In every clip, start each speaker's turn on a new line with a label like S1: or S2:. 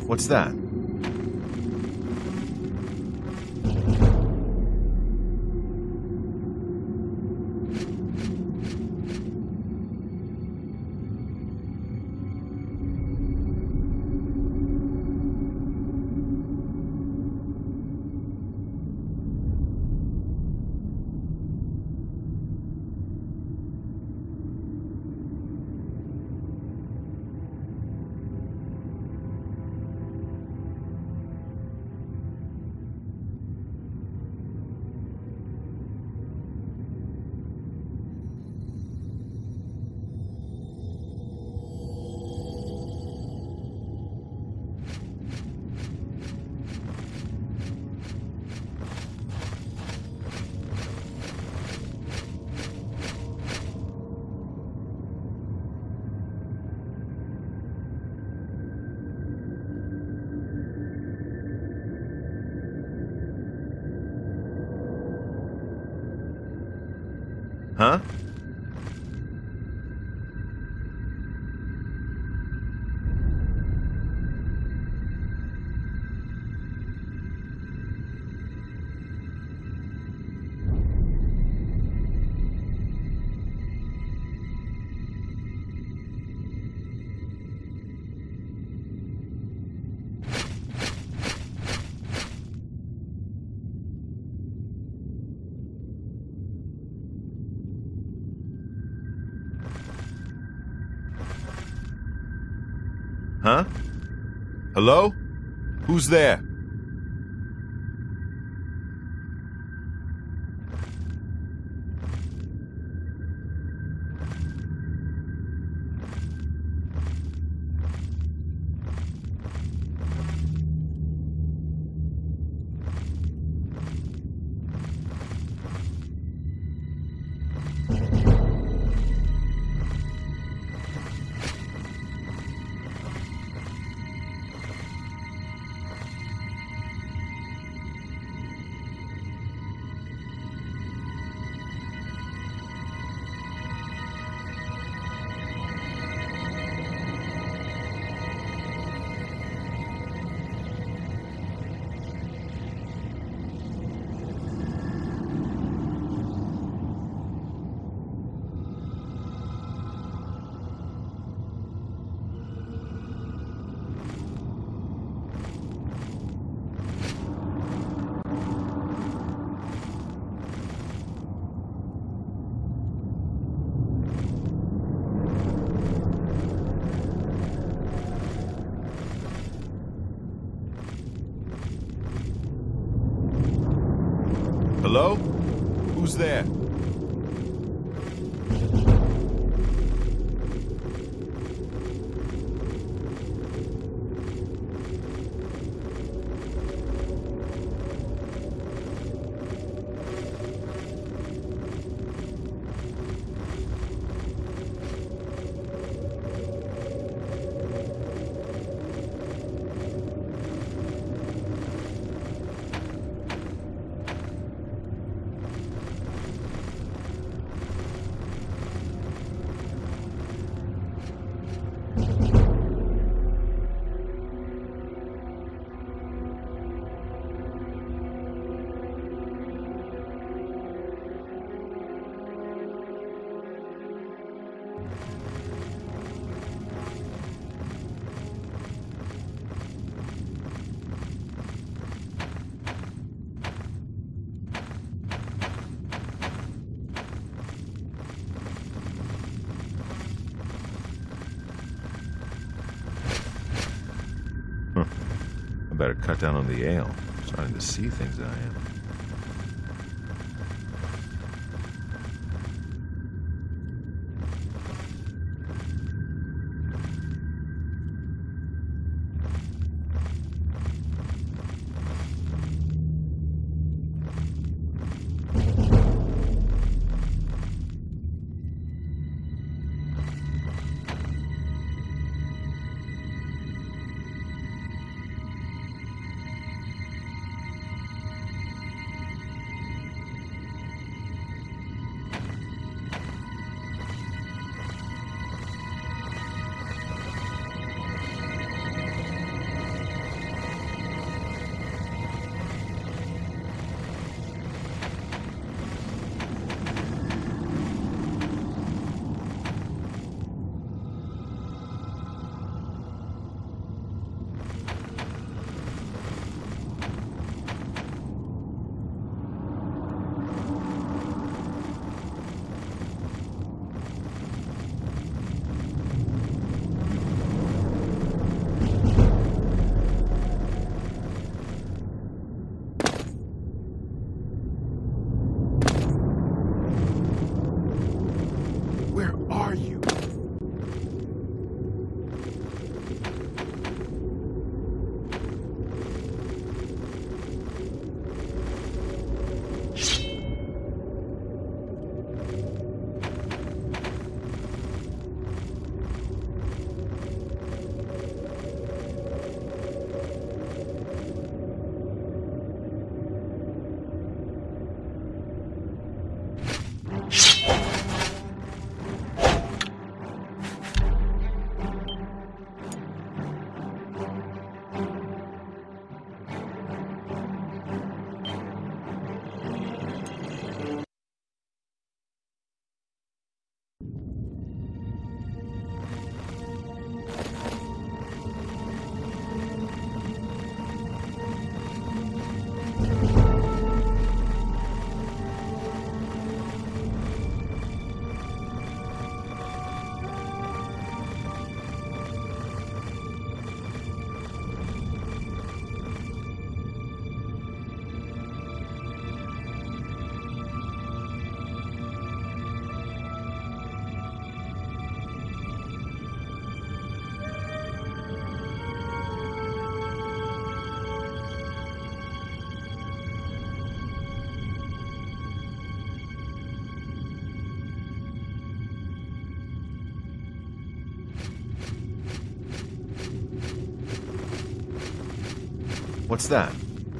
S1: What's that? Huh? Huh? Hello? Who's there? Hello? Who's there? I better cut down on the ale. I'm starting to see things that I am. What's that?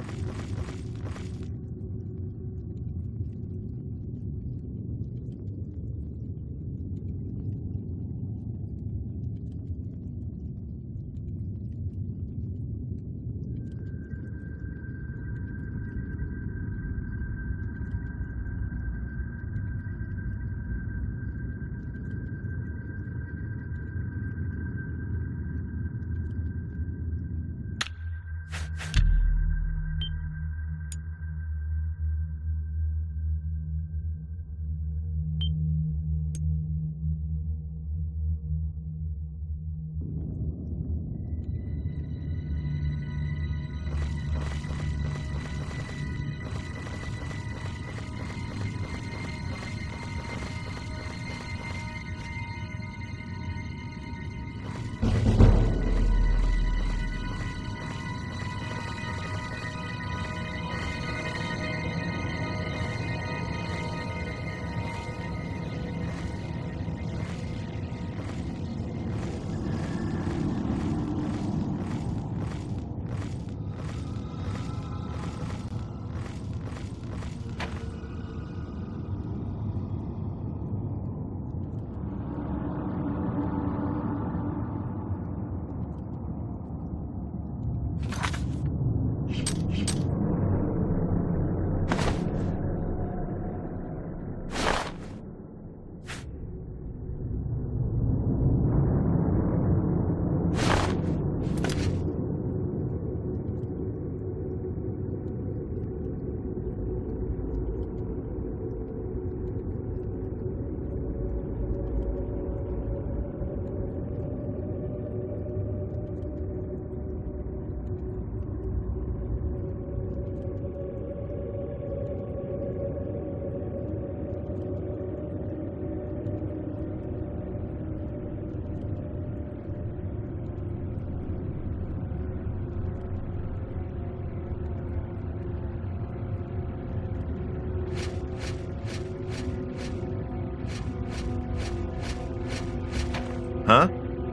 S1: Huh?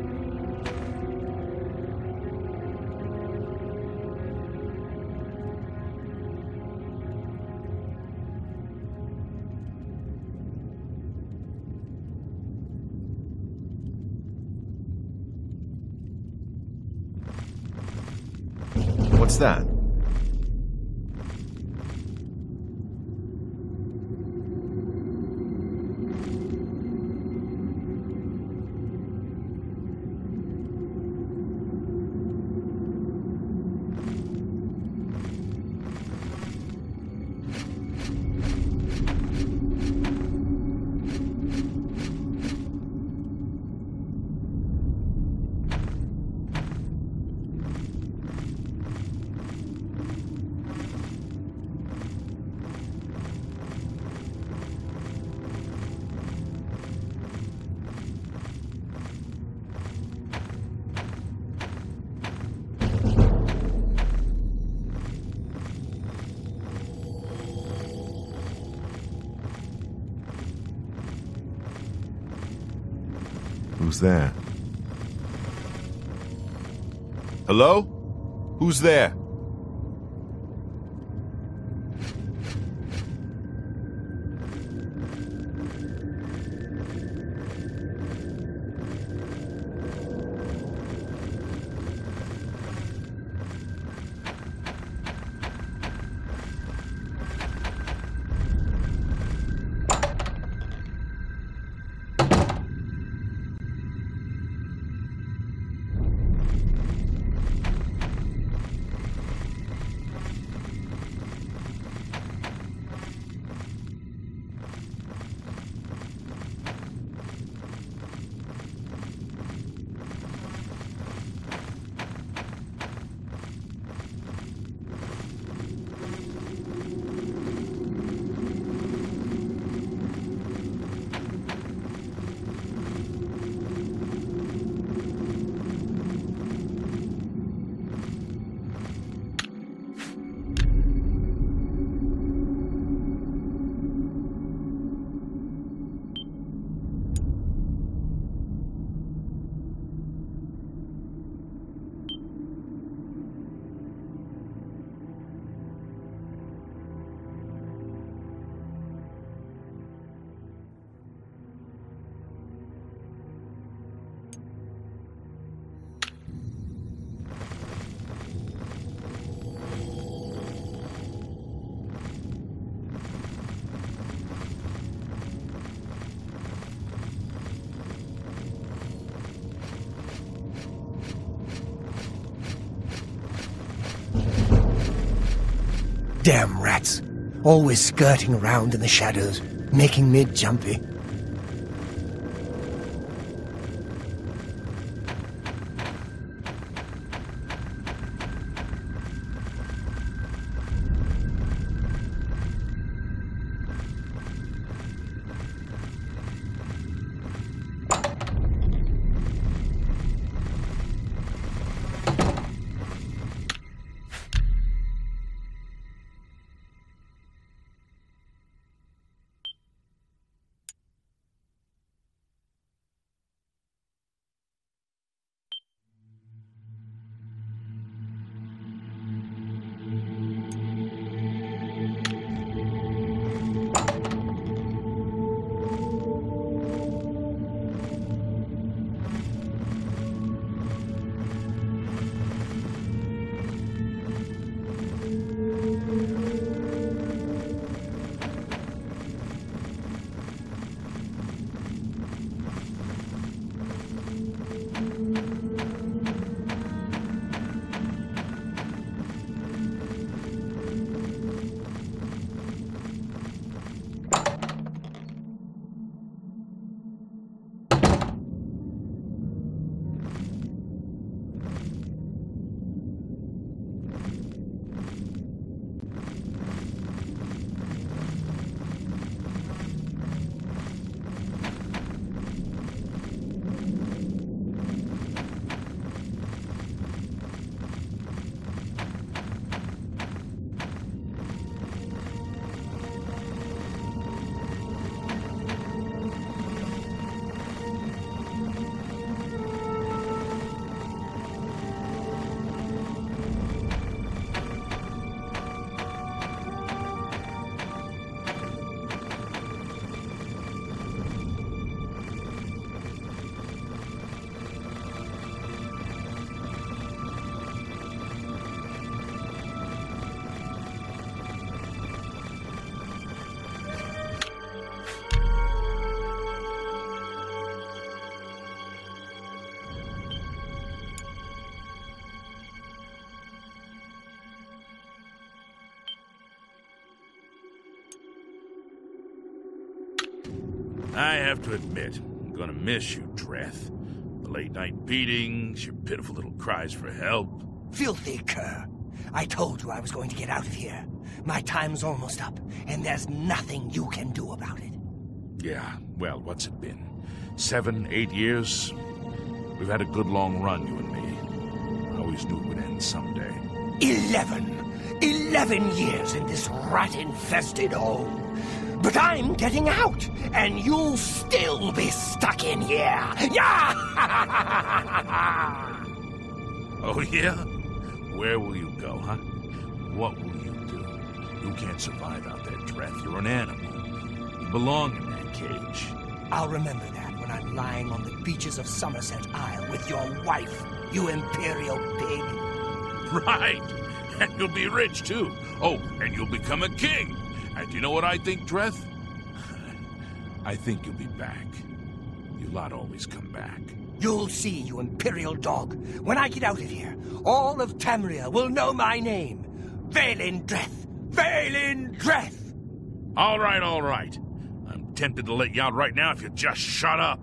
S1: What's that? Who's there? Hello? Who's there?
S2: Damn rats. Always skirting around in the shadows, making me jumpy.
S3: I have to admit, I'm gonna miss you, Dreth. The late-night beatings, your pitiful little cries for help.
S2: Filthy cur. I told you I was going to get out of here. My time's almost up, and there's nothing you can do about it.
S3: Yeah, well, what's it been? 7, 8 years? We've had a good long run, you and me. I always knew it would end someday.
S2: 11 years in this rat-infested hole. But I'm getting out, and you'll still be stuck in here. Yeah!
S3: Oh, yeah? Where will you go, huh? What will you do? You can't survive out there, Dreth. You're an animal. You belong in that cage.
S2: I'll remember that when I'm lying on the beaches of Somerset Isle with your wife, you Imperial pig.
S3: Right! And you'll be rich, too. Oh, and you'll become a king. And you know what I think, Dreth? I think you'll be back. You lot always come back.
S2: You'll see, you Imperial dog. When I get out of here, all of Tamriel will know my name. Vaelin Dreth! Vaelin Dreth!
S3: All right, all right. I'm tempted to let you out right now if you just shut up.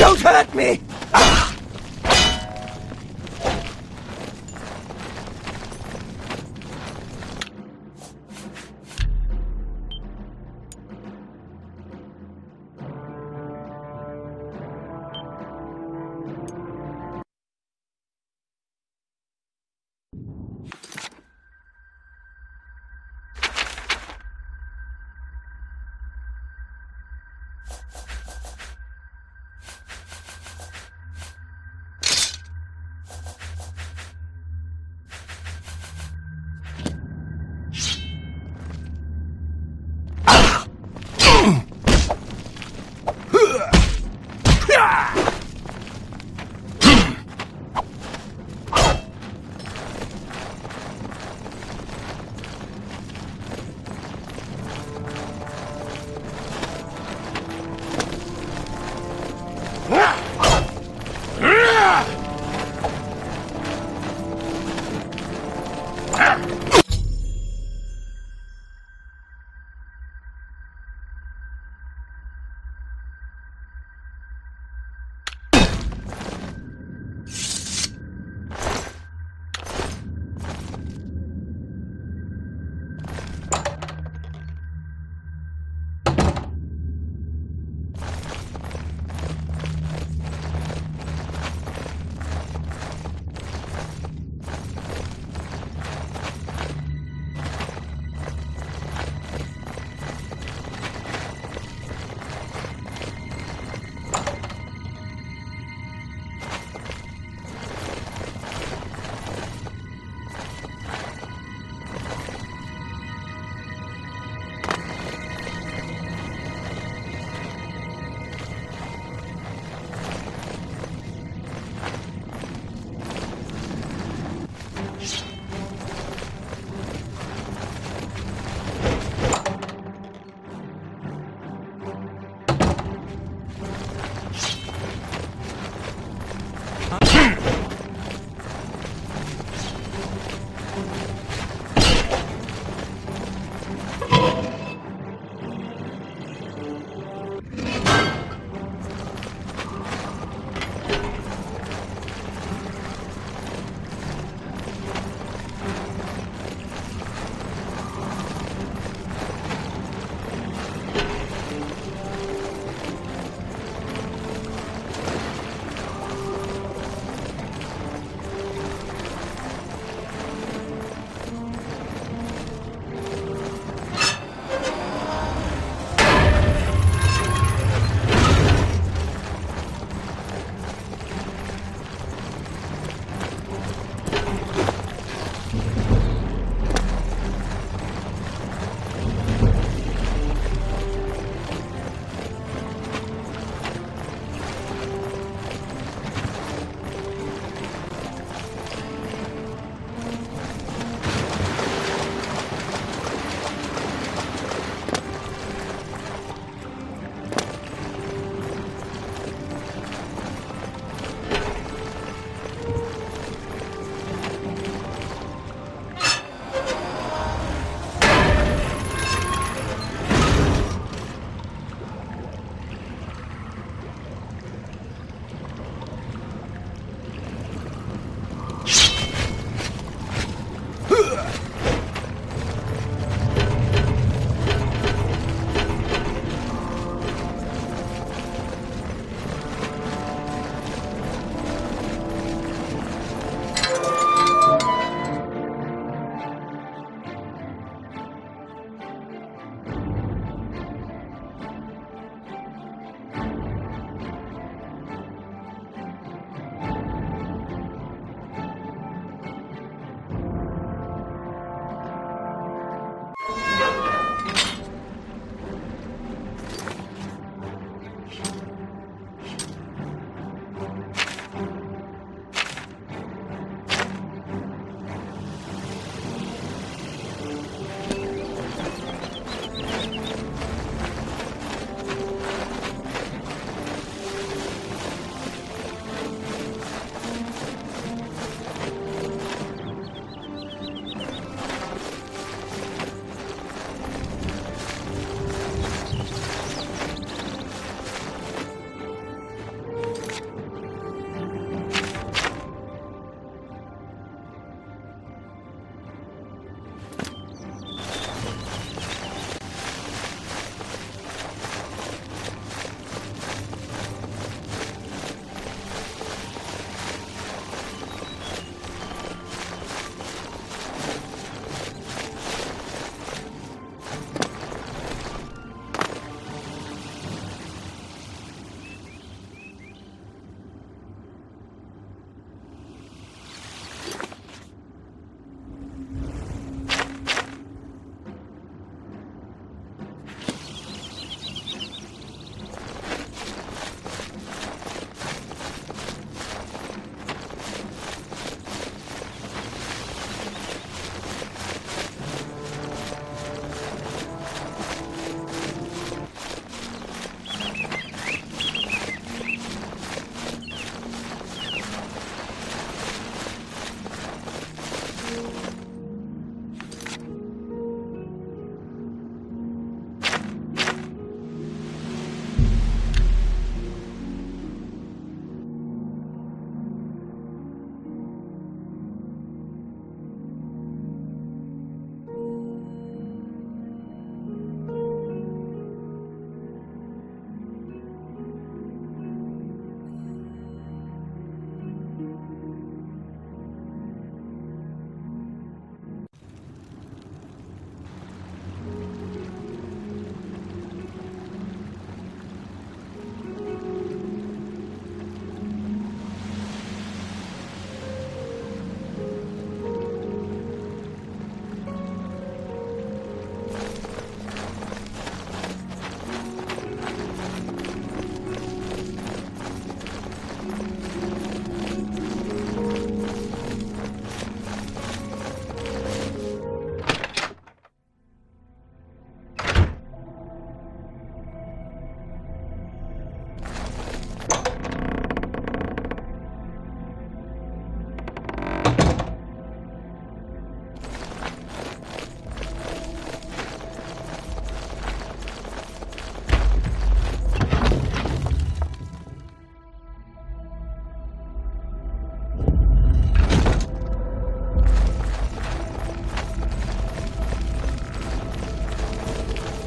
S2: Don't hurt me!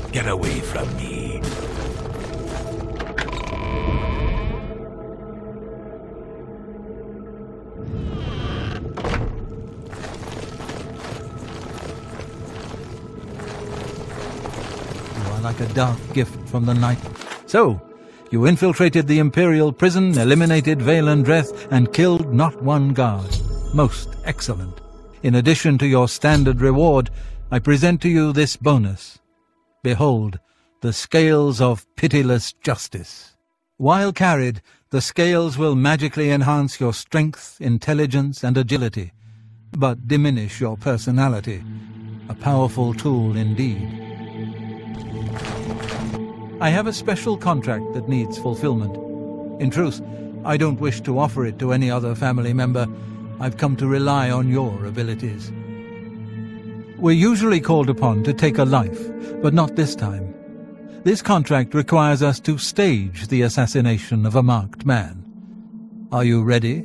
S2: Get away from me.
S4: You are like a dark gift from the night. So, you infiltrated the Imperial Prison, eliminated Vaelendreth, and killed not one guard. Most excellent. In addition to your standard reward, I present to you this bonus. Behold, the Scales of Pitiless Justice. While carried, the scales will magically enhance your strength, intelligence, and agility, but diminish your personality. A powerful tool indeed. I have a special contract that needs fulfillment. In truth, I don't wish to offer it to any other family member. I've come to rely on your abilities. We're usually called upon to take a life, but not this time. This contract requires us to stage the assassination of a marked man. Are you ready?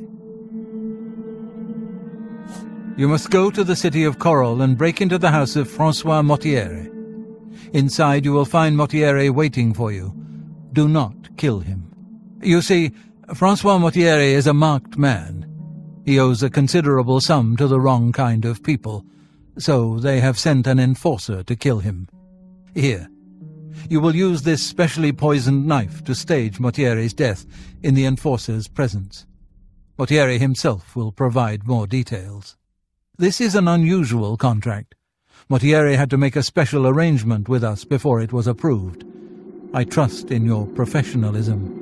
S4: You must go to the city of Coral and break into the house of Francois Mortiere. Inside you will find Mortiere waiting for you. Do not kill him. You see, Francois Mortiere is a marked man. He owes a considerable sum to the wrong kind of people, so they have sent an enforcer to kill him. Here, you will use this specially poisoned knife to stage Mortiere's death in the enforcer's presence. Mortiere himself will provide more details. This is an unusual contract. Mortiere had to make a special arrangement with us before it was approved. I trust in your professionalism.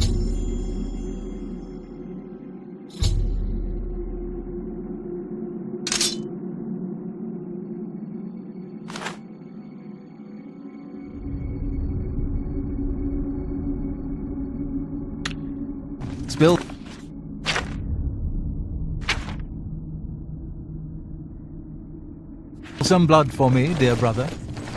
S4: Spill some blood for me, dear brother.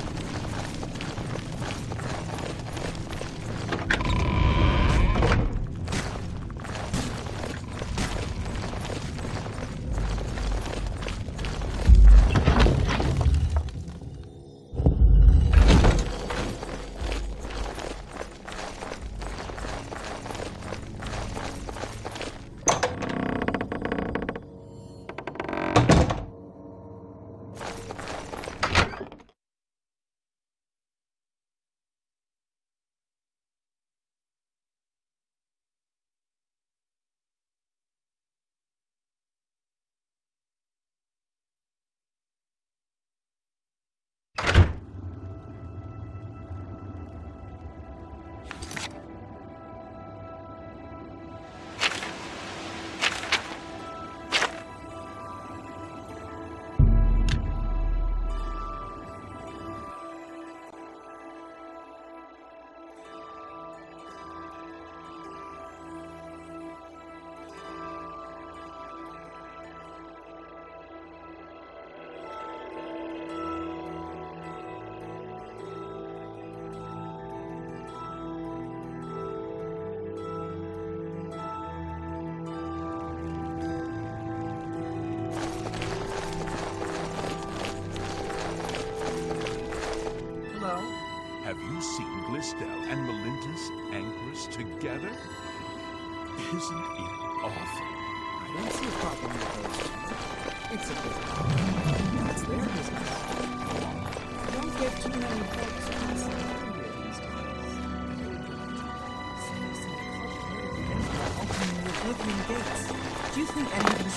S3: Have you seen Glistel and Melintus anchors together? Isn't it awful?
S5: I don't see a problem with those two. It's a business. That's their business. Don't get too many folks passing through here these days. Seriously, opening the Oblivion gates. Do you think any of it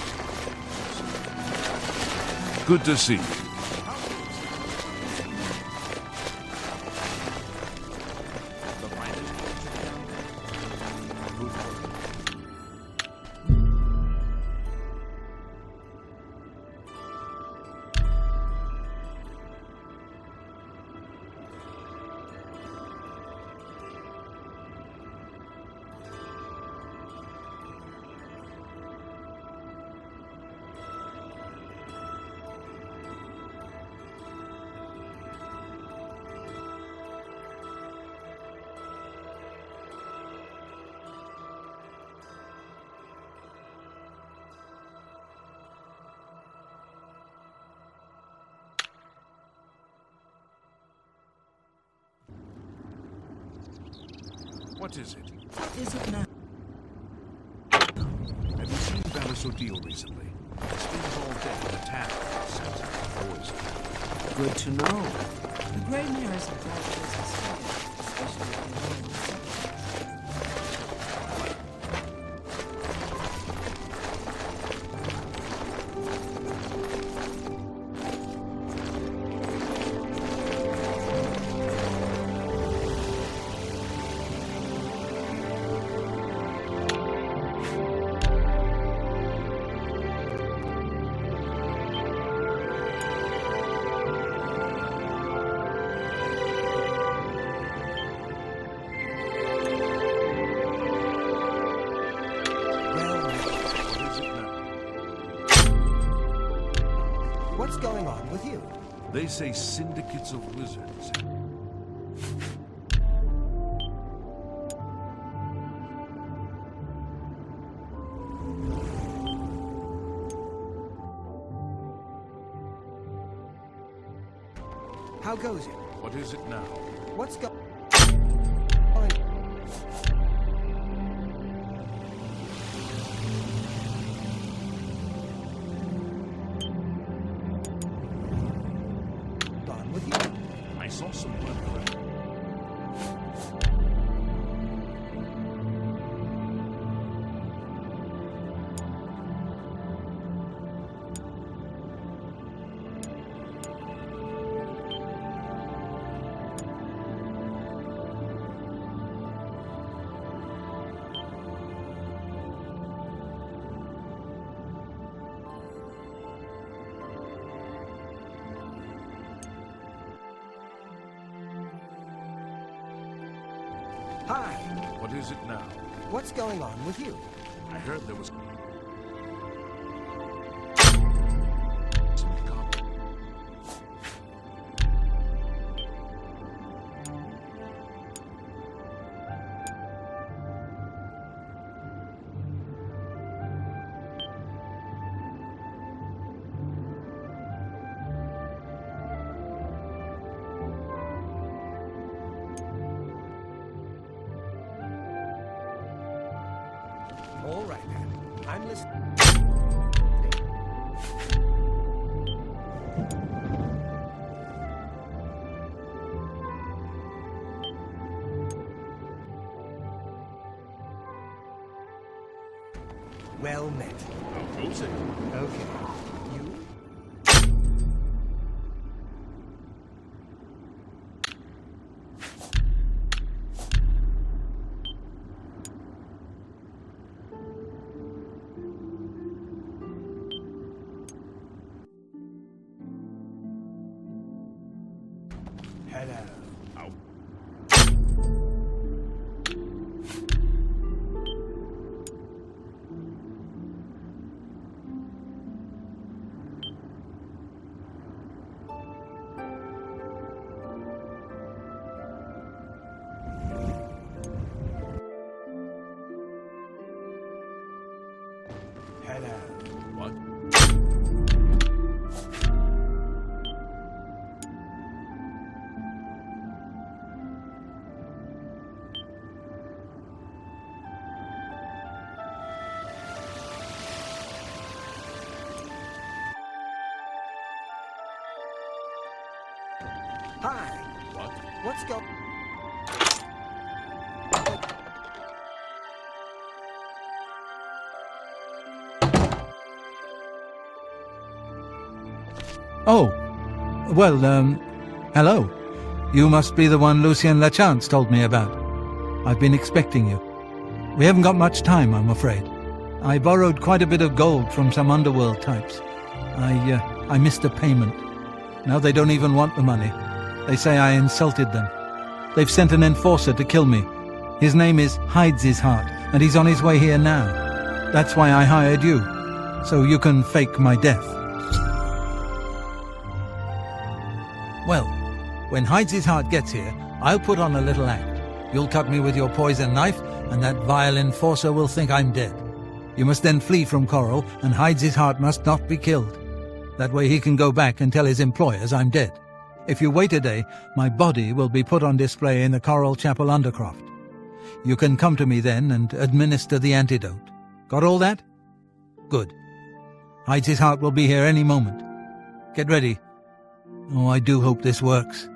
S5: is true?
S3: Good to see you. What is it?
S5: What is it now?
S3: Have you seen Valor recently? It spends all day in the tavern. Sounds like poison.
S5: Good to know. The Grey Mares have bad business here, especially if they know what's up.
S2: What's going on with you?
S3: They say syndicates of wizards.
S2: How goes it?
S3: What is it now?
S2: What's going on? With you?
S3: I saw some blood.
S2: Hi.
S3: What is it now?
S2: What's going on with you?
S3: I heard there was...
S2: All right, then. I'm listening. Well met.
S3: How goes it?
S2: Okay. You? Hello.
S3: Ow.
S2: Hello.
S3: What?
S2: Hi.
S3: What?
S2: What's going...
S4: Oh, well, hello. You must be the one Lucien Lachance told me about. I've been expecting you. We haven't got much time, I'm afraid. I borrowed quite a bit of gold from some underworld types. I missed a payment. Now they don't even want the money. They say I insulted them. They've sent an enforcer to kill me. His name is Hides His Heart, and he's on his way here now. That's why I hired you, so you can fake my death. Well, when Hides His Heart gets here, I'll put on a little act. You'll cut me with your poison knife, and that vile enforcer will think I'm dead. You must then flee from Coral, and Hides His Heart must not be killed. That way he can go back and tell his employers I'm dead. If you wait a day, my body will be put on display in the Coral Chapel Undercroft. You can come to me then and administer the antidote. Got all that? Good. Hides his heart will be here any moment. Get ready. Oh, I do hope this works.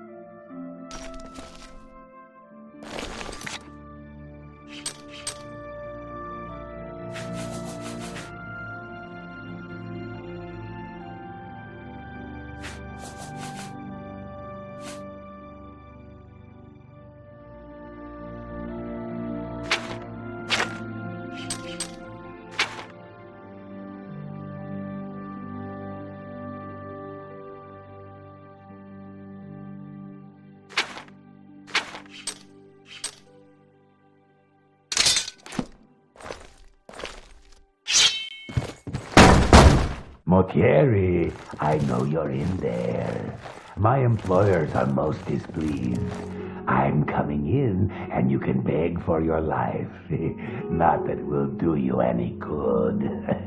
S6: Mortieri, I know you're in there. My employers are most displeased. I'm coming in, and you can beg for your life. Not that it will do you any good.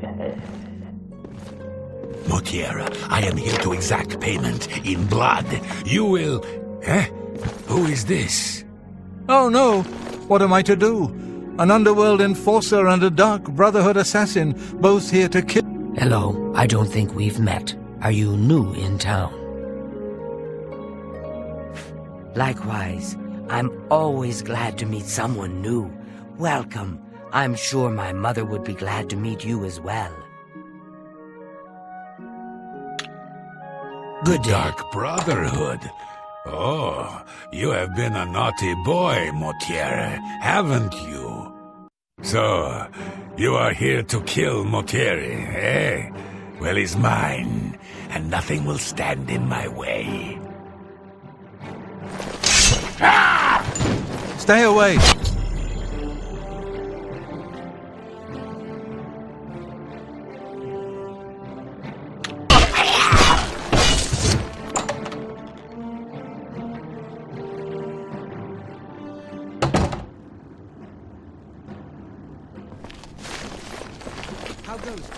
S2: Mortiera, I am here to exact payment in blood. You will... Eh? Who is this?
S4: Oh no! What am I to do? An underworld enforcer and a dark brotherhood assassin, both here to kill...
S7: Hello, I don't think we've met. Are you new in town? Likewise, I'm always glad to meet someone new. Welcome. I'm sure my mother would be glad to meet you as well. Good day.
S3: Dark Brotherhood. Oh, you have been a naughty boy, Mortiera, haven't you? So, you are here to kill Mortieri, eh? Well, he's mine, and nothing will stand in my way.
S4: Stay away!
S5: How goes it?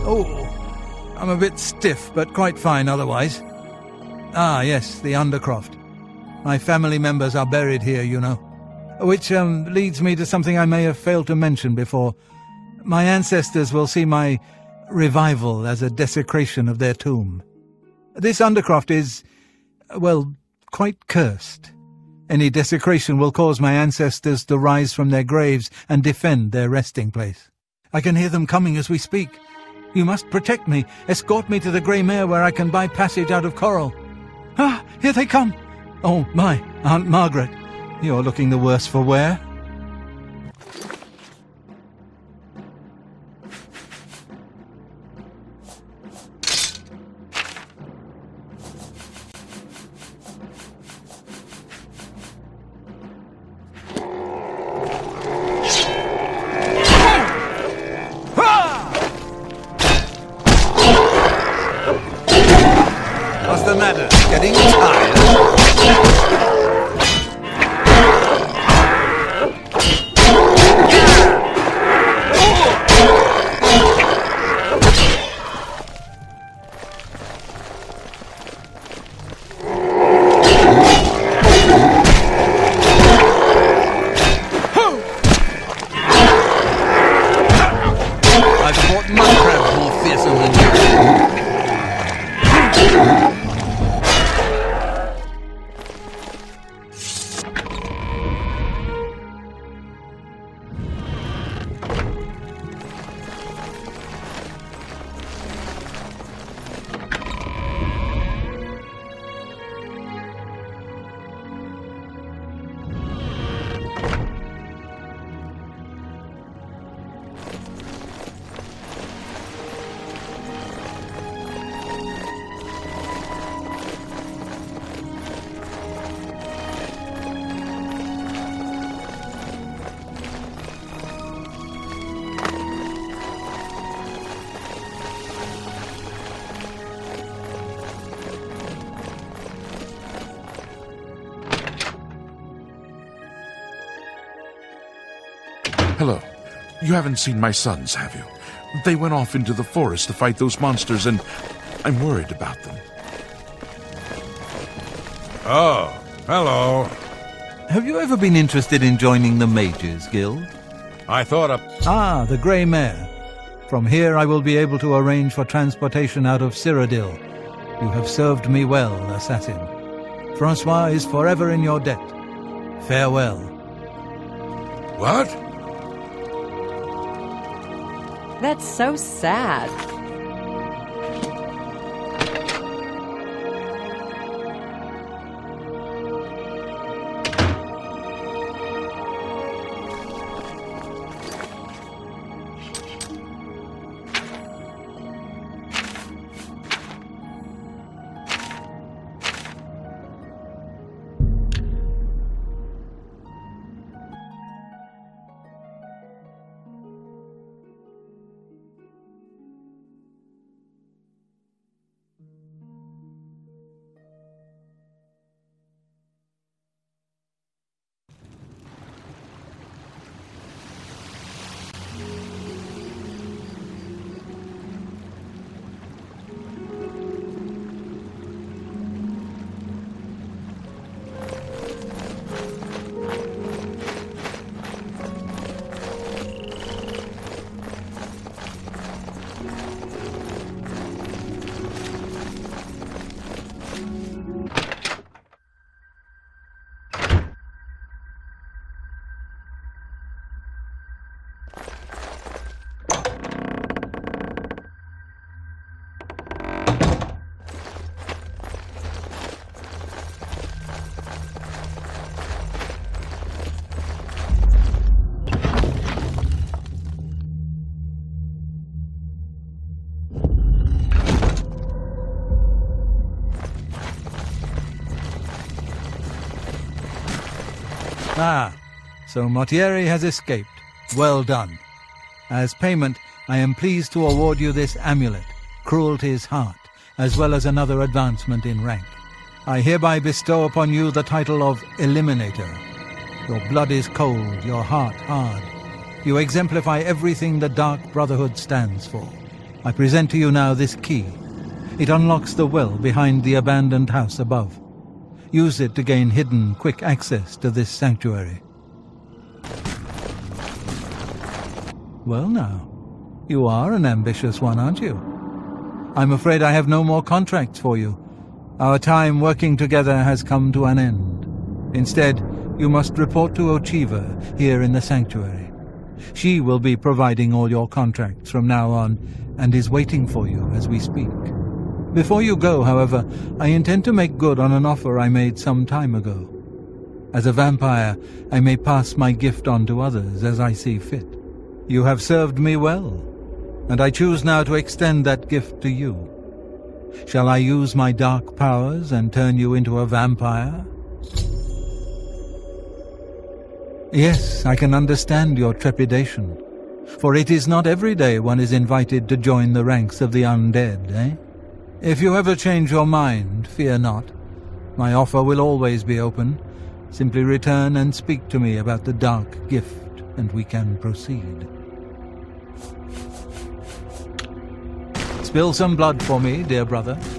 S4: Oh, I'm a bit stiff, but quite fine otherwise. Ah, yes, the Undercroft. My family members are buried here, you know. Which leads me to something I may have failed to mention before. My ancestors will see my revival as a desecration of their tomb. This Undercroft is, well, quite cursed. Any desecration will cause my ancestors to rise from their graves and defend their resting place. I can hear them coming as we speak. You must protect me, escort me to the Grey Mare where I can buy passage out of Coral. Ah, here they come! Oh, my, Aunt Margaret, you're looking the worse for wear. What's the matter? Getting tired? I've fought mud crabs more fearsome than you.
S3: Hello. You haven't seen my sons, have you? They went off into the forest to fight those monsters, and I'm worried about them.
S1: Oh, hello.
S4: Have you ever been interested in joining the Mages Guild?
S1: I thought
S4: Ah, the Grey Mare. From here I will be able to arrange for transportation out of Cyrodiil. You have served me well, assassin. Francois is forever in your debt. Farewell.
S1: What?
S8: That's so sad.
S4: Ah, so Mortieri has escaped. Well done. As payment, I am pleased to award you this amulet, Cruelty's Heart, as well as another advancement in rank. I hereby bestow upon you the title of Eliminator. Your blood is cold, your heart hard. You exemplify everything the Dark Brotherhood stands for. I present to you now this key. It unlocks the well behind the abandoned house above. Use it to gain hidden, quick access to this sanctuary. Well now, you are an ambitious one, aren't you? I'm afraid I have no more contracts for you. Our time working together has come to an end. Instead, you must report to Ochiva here in the sanctuary. She will be providing all your contracts from now on, and is waiting for you as we speak. Before you go, however, I intend to make good on an offer I made some time ago. As a vampire, I may pass my gift on to others as I see fit. You have served me well, and I choose now to extend that gift to you. Shall I use my dark powers and turn you into a vampire? Yes, I can understand your trepidation, for it is not every day one is invited to join the ranks of the undead, eh? If you ever change your mind, fear not. My offer will always be open. Simply return and speak to me about the dark gift, and we can proceed. Spill some blood for me, dear brother.